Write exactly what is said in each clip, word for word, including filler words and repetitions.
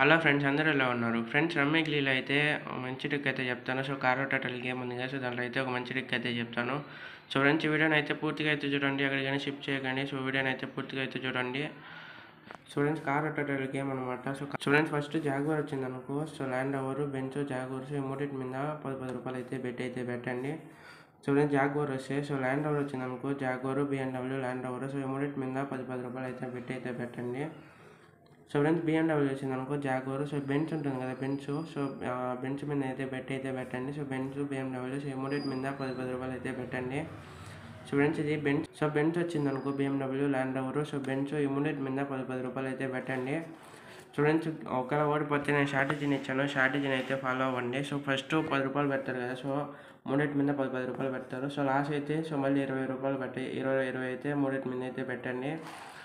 Hello friends, అందరూ ఎలా ఉన్నారు? ఫ్రెండ్స్, రమ్మీ గిల్లీలో అయితే మంచి ట్రిక్ అయితే చెప్తాను. సో కారో టోటల్ గేమ్ ఉంది కదా, సో దాంట్లో అయితే ఒక మంచి ట్రిక్ అయితే చెప్తాను. సో ఫ్రెండ్స్, ఈ వీడియోని అయితే పూర్తిగా అయితే చూడండి, అక్కడ కానీ షిప్ చేయకండి. సో వీడియోని అయితే పూర్తిగా అయితే చూడండి. సో ఫ్రెండ్స్, కారో టోటల్ గేమ్ అనమాట. సో ఫ్రెండ్స్, ఫస్ట్ జాగ్వార్ వచ్చింది అనుకో, so Land Rover, Benz, Jaguar, so ఈ మూడింటి మీద పది పది రూపాయలు అయితే బెట్ అయితే పెట్టండి. సో ఫ్రెండ్స్, జాగ్వార్ వస్తే సో ల్యాండ్ ఓవర్ వచ్చింది అనుకో, Jaguar, BMW, Land Rover, so ఈ మూడింటి మీద పది పది రూపాయలు అయితే బెట్ అయితే పెట్టండి. సో ఫ్రెండ్స్, బిఎండబ్ల్యూ వచ్చింది అనుకో, జాగ్వార్, సో బెంచ్ ఉంటుంది కదా, బెంచ్, సో బెంచ్ మీద అయితే బెట్ అయితే పెట్టండి. సో బెంచ్, బిఎండబ్ల్యూ, సో ఈ మూడింటి మీద పది పది రూపాయలు అయితే పెట్టండి. సో ఫ్రెండ్స్, ఇది బెంచ్. సో బెంచ్ వచ్చింది అనుకో, BMW, Land Rover, so Benz, ఈ మూడింటి మీద పది పది రూపాయలు అయితే పెట్టండి. సో ఫ్రెండ్స్, ఒకవేళ ఓడిపోతే నేను స్ట్రాటజీని ఇచ్చాను, స్ట్రాటజీని అయితే ఫాలో అవ్వండి. సో ఫస్ట్ పది రూపాయలు పెడతారు కదా, సో మూడింటి మీద పది పది రూపాయలు పెడతారు. సో లాస్ట్ అయితే సో మళ్ళీ ఇరవై రూపాయలు పెట్టి ఇరవై ఇరవై అయితే మూడింటి మీద అయితే పెట్టండి.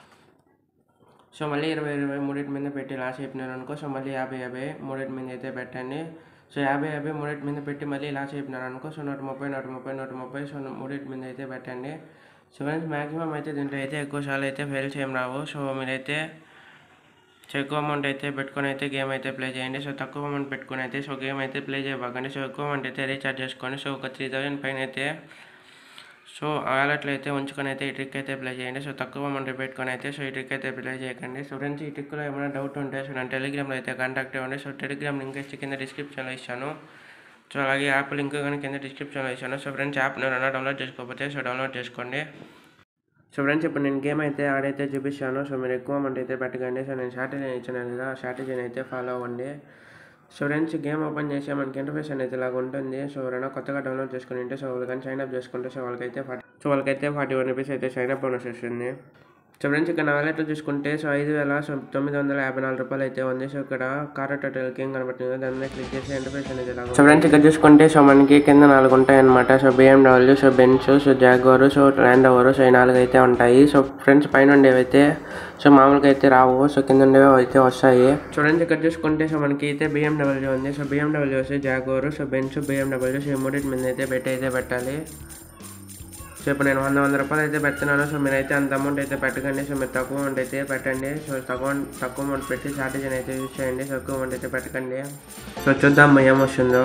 సో మళ్ళీ ఇరవై ఇరవై మూడింటి మీద పెట్టి లాస్ట్ అయిపోయినారు అనుకో, సో మళ్ళీ యాభై యాభై మూడింటి మీద అయితే పెట్టండి. సో యాభై యాభై మూడింటి మీద పెట్టి మళ్ళీ లాస్ట్ అయిపోయినారు అనుకో, సో నూట ముప్పై నూట ముప్పై నూట ముప్పై సో మూడింటి మీద అయితే పెట్టండి. సో ఫ్రెండ్స్, మ్యాక్సిమం అయితే దీంట్లో అయితే ఎక్కువ సార్లు అయితే ఫెయిల్ చేయం రావు. సో మీరైతే ఎక్కువ అమౌంట్ అయితే పెట్టుకొని అయితే గేమ్ అయితే ప్లే చేయండి. సో తక్కువ అమౌంట్ పెట్టుకొని అయితే సో గేమ్ అయితే ప్లే చేయబాకండి. సో ఎక్కువ అమౌంట్ అయితే రీఛార్జ్ చేసుకోండి. సో ఒక త్రీ థౌజండ్ పైన అయితే సో వాలెట్లో అయితే ఉంచుకొని అయితే ఈ ట్రిక్ అయితే ప్లే చేయండి. సో తక్కువ అమౌంట్ పెట్టుకొని అయితే సో ఈ ట్రిక్ అయితే ప్లే చేయకండి. సో ఫ్రెండ్స్, ఈ ట్రిక్లో ఏమైనా డౌట్ ఉంటే సో నేను టెలిగ్రామ్లో అయితే కాంటాక్ట్ అవ్వండి. సో టెలిగ్రామ్ లింక్ వచ్చి కింద డిస్క్రిప్షన్లో ఇచ్చాను. సో అలాగే యాప్ లింక్ కానీ కింద డిస్క్రిప్షన్లో ఇచ్చాను. సో ఫ్రెండ్స్, యాప్ నేను డౌన్లోడ్ చేసుకోకపోతే సో డౌన్లోడ్ చేసుకోండి. సో ఫ్రెండ్స్, ఇప్పుడు నేను గేమ్ అయితే ఆడైతే చూపిస్తాను. సో మీరు ఎక్కువ అమౌంట్ అయితే పెట్టకండి. సో నేను స్ట్రాటజీ ఇచ్చాను కదా, ఆ స్ట్రాటజీని అయితే ఫాలో అవ్వండి. సో ఫ్రెండ్స్, గేమ్ ఓపెన్ చేసి మనకి ఇంటర్ఫేస్ అనేది ఇలాగ ఉంటుంది. సో ఎవరైనా కొత్తగా డౌన్లోడ్ చేసుకుని ఉంటే సో వాళ్ళు కానీ సైన్ అప్ చేసుకుంటే సో వాళ్ళకైతే ఫార్టీ సో వాళ్ళకైతే ఫార్టీ వన్ రూపీస్ అయితే సైన్ అప్ బోనస్ వస్తుంది. సో ఫ్రెండ్స్, ఇక్కడ నా వాలెట్లో చూసుకుంటే సో ఐదు వేల సో తొమ్మిది వందల యాభై నాలుగు రూపాయలు అయితే ఉంది. సో ఇక్కడ కారో టోటల్ గేమ్ కనబడుతుంది, దాని మీద క్లిక్ చేసి ఇంటర్ఫేస్ అనేది ఇలా. సో ఫ్రెండ్స్, ఇక్కడ చూసుకుంటే సో మనకి కింద నాలుగు ఉంటాయి అనమాట. So BMW, so Benz, so Jaguar, so Land Rover, so ఈ నాలుగు అయితే ఉంటాయి. సో ఫ్రెండ్స్, పైన ఉండేవి అయితే సో మామూలుగా అయితే రావు, సో కింద ఉండేవి అయితే వస్తాయి. సో ఫ్రెండ్స్, ఇక్కడ చూసుకుంటే సో మనకి అయితే బిఎండబ్ల్యూ ఉంది. సో బిఎండబ్ల్యూ వస్తే Jaguar, so Benz, BMW, so ఈ మూడింటి మీద అయితే బెట్ అయితే పెట్టాలి. సో ఇప్పుడు నేను వంద వంద రూపాయలు అయితే పెడుతున్నాను. సో మీరైతే అంత అమౌంట్ అయితే పెట్టకండి. సో మీరు తక్కువ అమౌంట్ అయితే పెట్టండి. సో తక్కువ తక్కువ అమౌంట్ పెట్టి స్ట్రాటజీని అయితే యూజ్ చేయండి. సో ఎక్కువ అమౌంట్ అయితే పెట్టకండి. సో చూద్దాం ఏం వస్తుందో.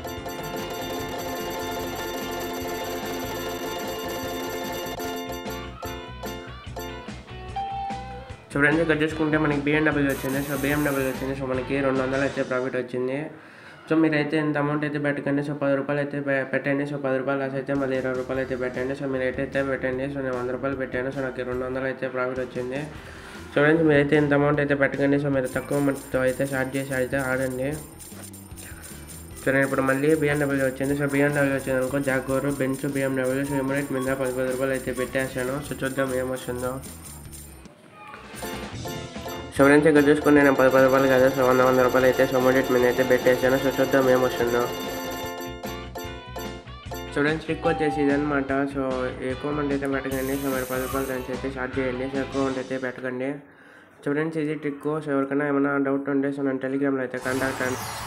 సో ఫ్రెండ్స్, ఇక్కడ చూసుకుంటే మనకి బిఎండబ్ల్యూ వచ్చింది. సో బిఎండబ్ల్యూ వచ్చింది. సో మనకి రెండు వందలు అయితే ప్రాఫిట్ వచ్చింది. సో మీరైతే ఎంత అమౌంట్ అయితే పెట్టకండి. సో పది రూపాయలు అయితే పెట్టండి. సో పది రూపాయలు లాస్ అయితే మళ్ళీ ఇరవై రూపాయలు అయితే పెట్టండి. సో మీరు అయితే పెట్టండి. సో నేను వంద రూపాయలు పెట్టాను. సో నాకు రెండు వందలు అయితే ప్రాఫిట్ వచ్చింది. సో ఫ్రెండ్స్, మీరైతే ఎంత అమౌంట్ అయితే పెట్టకండి. సో మీరు తక్కువ అమౌంట్తో అయితే స్టార్ట్ చేసి అయితే ఆడండి. సో నేను ఇప్పుడు మళ్ళీ బిఎండబ్ల్యూ వచ్చింది. సో బిఎండబ్ల్యూ వచ్చింది అనుకో, Jaguar, Benz, BMW, so immediate మీద పది పది రూపాయలు అయితే పెట్టేసాను. సో చూద్దాం ఏమొస్తుందో. సో ఫ్రెండ్స్, ఇక్కడ చూసుకుని నేను పది పది రూపాయలు కదా, సో వంద వంద రూపాయలు అయితే సో మూడింటి మీద అయితే పెట్టేసాను. సో చూద్దాం ఏమొస్తుందో. సో ఫ్రెండ్స్, ట్రిక్ వచ్చేసి ఇదనమాట. సో ఎక్కువ అమౌంట్ అయితే పెట్టకండి. సో మీరు పది రూపాయల నుంచి అయితే స్టార్ట్ చేయండి. సో ఎక్కువ అమౌంట్ అయితే పెట్టకండి. సో ఫ్రెండ్స్, ఇది ట్రిక్. సో ఎవరికైనా ఏమైనా డౌట్ ఉంటే సో నేను టెలిగ్రామ్లో అయితే కాంటాక్ట్ అండి.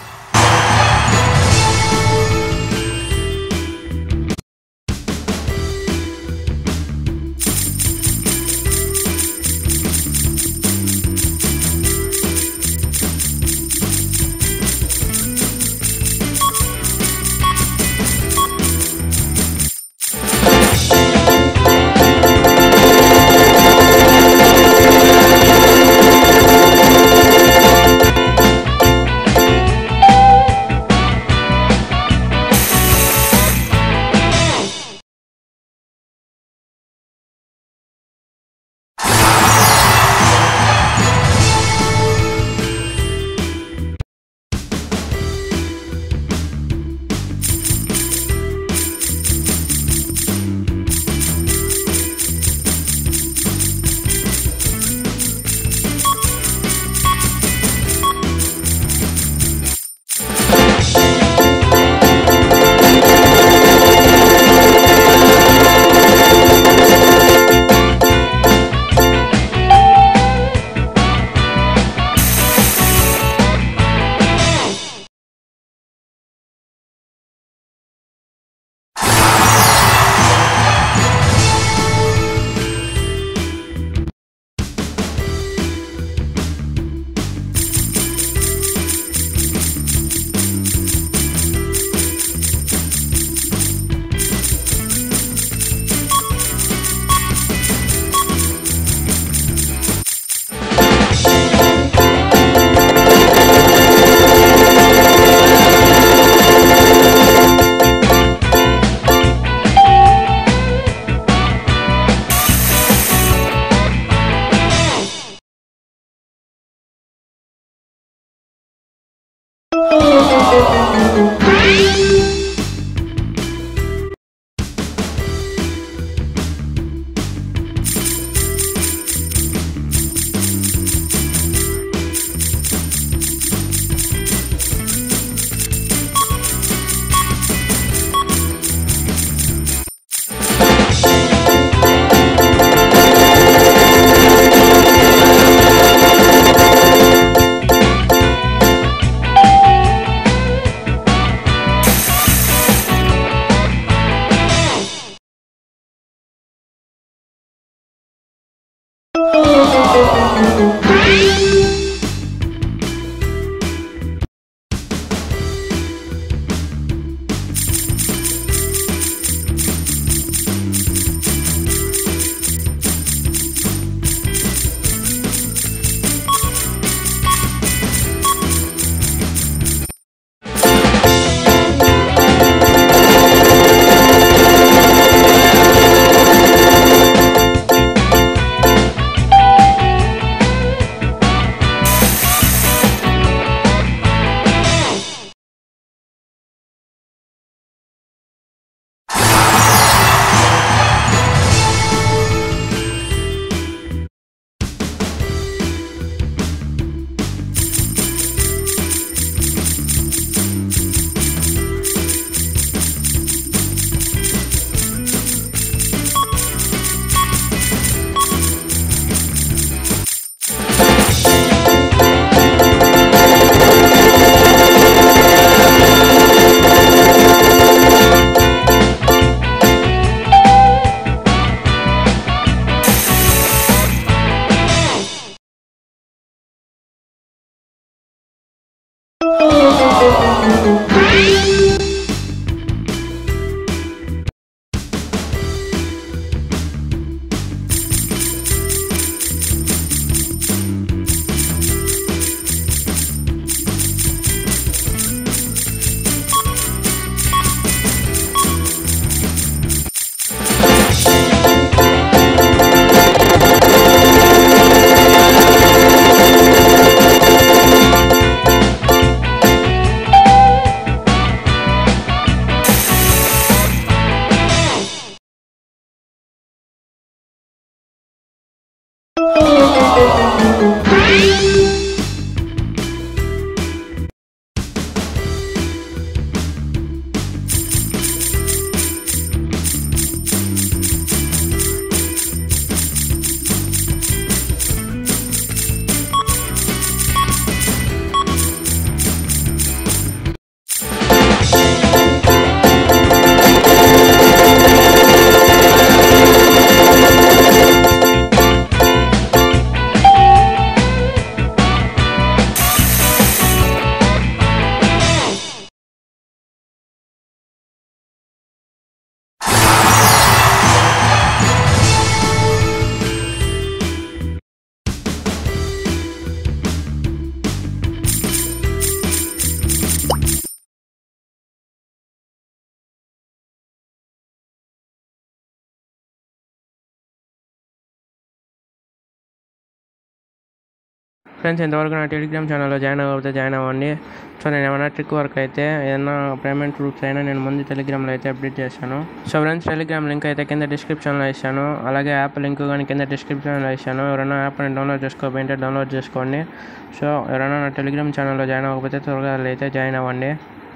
ఫ్రెండ్స్ ఇంతవరకు నా టెలిగ్రామ్ ఛానల్లో జాయిన్ అవ్వకపోతే జాయిన్ అవ్వండి. సో నేను ఏమైనా ట్రిక్ వర్క్ అయితే ఏదైనా పేమెంట్ ప్రూఫ్స్ అయినా నేను ముందు టెలిగ్రామ్లో అయితే అప్డేట్ చేస్తాను. సో ఫ్రెండ్స్ టెలిగ్రామ్ లింక్ అయితే కింద డిస్క్రిప్షన్లో ఇస్తాను. అలాగే యాప్ లింక్ కానీ కింద డిస్క్రిప్షన్లో ఇస్తాను. ఎవరైనా యాప్ని డౌన్లోడ్ చేసుకోకపోయింటే డౌన్లోడ్ చేసుకోండి. సో ఎవరైనా నా టెలిగ్రామ్ ఛానల్లో జాయిన్ అవ్వకపోతే త్వరగా అయితే జాయిన్ అవ్వండి.